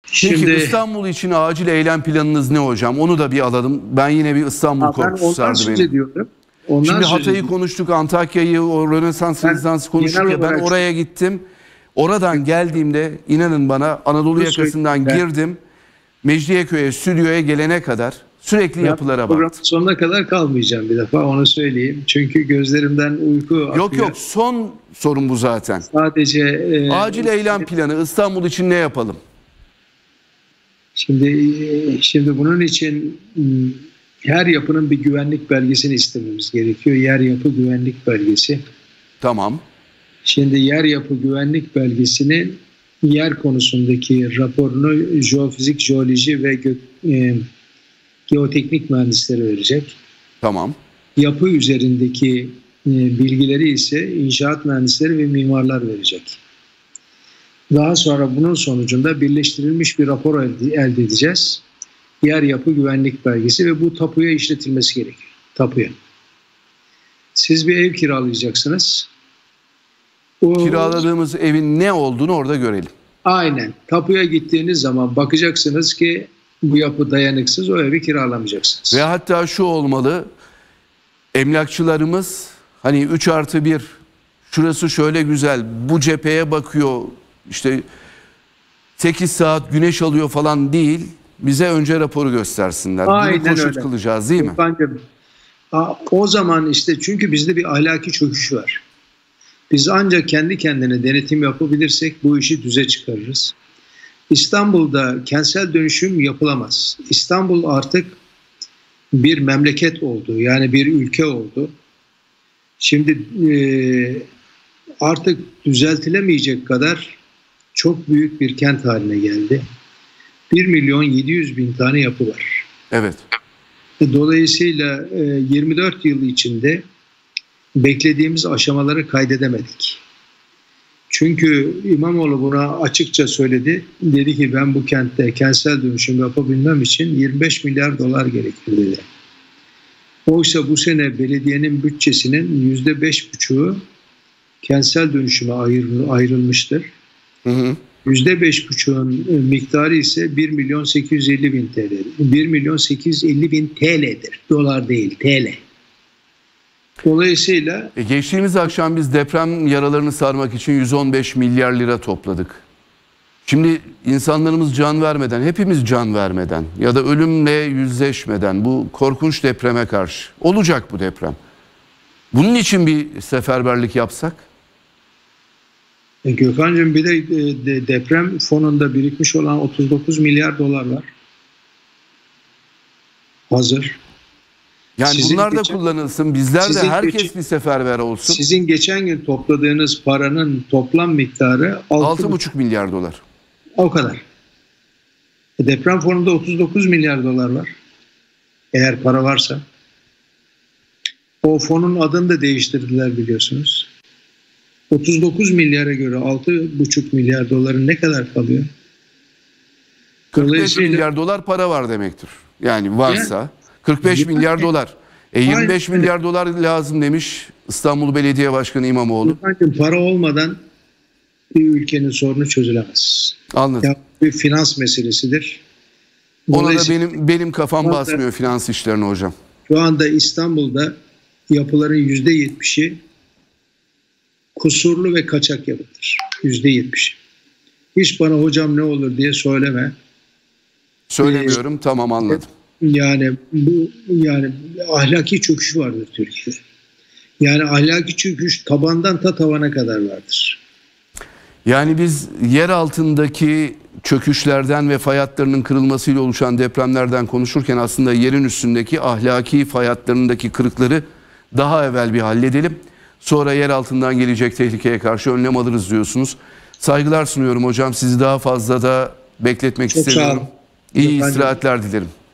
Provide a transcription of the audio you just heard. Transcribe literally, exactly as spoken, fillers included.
Peki Şimdi, İstanbul için acil eylem planınız ne hocam? Onu da bir alalım. Ben yine bir İstanbul ben korkusu sardı beni. ediyorum. Ondan Şimdi söz Hatay'ı ediyorum. konuştuk, Antakya'yı, o Rönesans Ben Rezidansı konuştuk genel ya, ben olarak- oraya gittim. Oradan geldiğimde inanın bana Anadolu Bunu yakasından söyleyeyim girdim. Mecidiyeköy'e, stüdyoya gelene kadar sürekli yapılara Programın baktım. sonuna kadar kalmayacağım, bir defa onu söyleyeyim. Çünkü gözlerimden uyku akıyor. Yok yok, son sorun bu zaten. Sadece e, Acil eylem planı İstanbul için ne yapalım? Şimdi şimdi bunun için m, her yapının bir güvenlik belgesini istememiz gerekiyor. Yer yapı güvenlik belgesi. Tamam. Şimdi yer yapı güvenlik belgesinin yer konusundaki raporunu jeofizik, jeoloji ve gö, e, geoteknik mühendisleri verecek. Tamam. Yapı üzerindeki e, bilgileri ise inşaat mühendisleri ve mimarlar verecek. Daha sonra bunun sonucunda birleştirilmiş bir rapor elde, elde edeceğiz. Yer yapı güvenlik belgesi ve bu tapuya işletilmesi gerekiyor. Tapuya. Siz bir ev kiralayacaksınız. O, Kiraladığımız evin ne olduğunu orada görelim. Aynen. Tapuya gittiğiniz zaman bakacaksınız ki bu yapı dayanıksız, o evi kiralamayacaksınız. Ve hatta şu olmalı, emlakçılarımız hani üç artı bir, şurası şöyle güzel, bu cepheye bakıyor, işte sekiz saat güneş alıyor falan değil, bize önce raporu göstersinler. Aynen Bunu koşut öyle. kılacağız değil mi? Bence, o zaman işte, çünkü bizde bir ahlaki çöküş var. Biz ancak kendi kendine denetim yapabilirsek bu işi düze çıkarırız. İstanbul'da kentsel dönüşüm yapılamaz. İstanbul artık bir memleket oldu. Yani bir ülke oldu. Şimdi e, artık düzeltilemeyecek kadar çok büyük bir kent haline geldi. bir milyon yedi yüz bin tane yapı var. Evet. Dolayısıyla e, yirmi dört yıl içinde beklediğimiz aşamaları kaydedemedik. Çünkü İmamoğlu buna açıkça söyledi. Dedi ki ben bu kentte kentsel dönüşüm yapabilmem için yirmi beş milyar dolar gerekir dedi. Oysa bu sene belediyenin bütçesinin yüzde beş buçuğu kentsel dönüşüme ayrılmıştır. Hı hı. Yüzde beş buçuğun miktarı ise bir milyon sekiz yüz elli bin T L. bir milyon sekiz yüz elli bin T L'dir. Dolar değil, T L. Dolayısıyla E geçtiğimiz akşam biz deprem yaralarını sarmak için yüz on beş milyar lira topladık. Şimdi insanlarımız can vermeden, hepimiz can vermeden ya da ölümle yüzleşmeden bu korkunç depreme karşı, olacak bu deprem, bunun için bir seferberlik yapsak? E Gökhan'cığım, bir de, de deprem fonunda birikmiş olan otuz dokuz milyar dolar var. Hazır. Yani Sizin bunlar da geçen- kullanılsın, bizler de Sizin herkes geçen- bir seferber olsun. Sizin geçen gün topladığınız paranın toplam miktarı altı buçuk milyar dolar. O kadar. E deprem fonunda otuz dokuz milyar dolar var. Eğer para varsa. O fonun adını da değiştirdiler biliyorsunuz. otuz dokuz milyara göre altı buçuk milyar doların ne kadar kalıyor? kırk beş Dolayısıyla- milyar dolar para var demektir. Yani varsa Yani- kırk beş Yani- milyar dolar. E yirmi beş Aynen. milyar dolar lazım demiş İstanbul Belediye Başkanı İmamoğlu. Bakın, para olmadan bir ülkenin sorunu çözülemez. Anladım. Ya, bir finans meselesidir. Ona da Dolayısıyla benim benim kafam Şu anda- basmıyor finans işlerine hocam. şu anda İstanbul'da yapıların yüzde yetmişi kusurlu ve kaçak yapıdır. Yüzde yetmiş. Hiç bana hocam ne olur diye söyleme. Söylemiyorum, tamam, anladım. Yani bu yani ahlaki çöküş vardır Türkiye'de. Yani ahlaki çöküş tabandan ta tavana kadar vardır. Yani biz yer altındaki çöküşlerden ve fay hatlarının kırılmasıyla oluşan depremlerden konuşurken aslında yerin üstündeki ahlaki fay hatlarındaki kırıkları daha evvel bir halledelim. Sonra yer altından gelecek tehlikeye karşı önlem alırız diyorsunuz. Saygılar sunuyorum hocam. Sizi daha fazla da bekletmek Çok sağ istemiyorum. olun. İyi Efendim. istirahatler dilerim.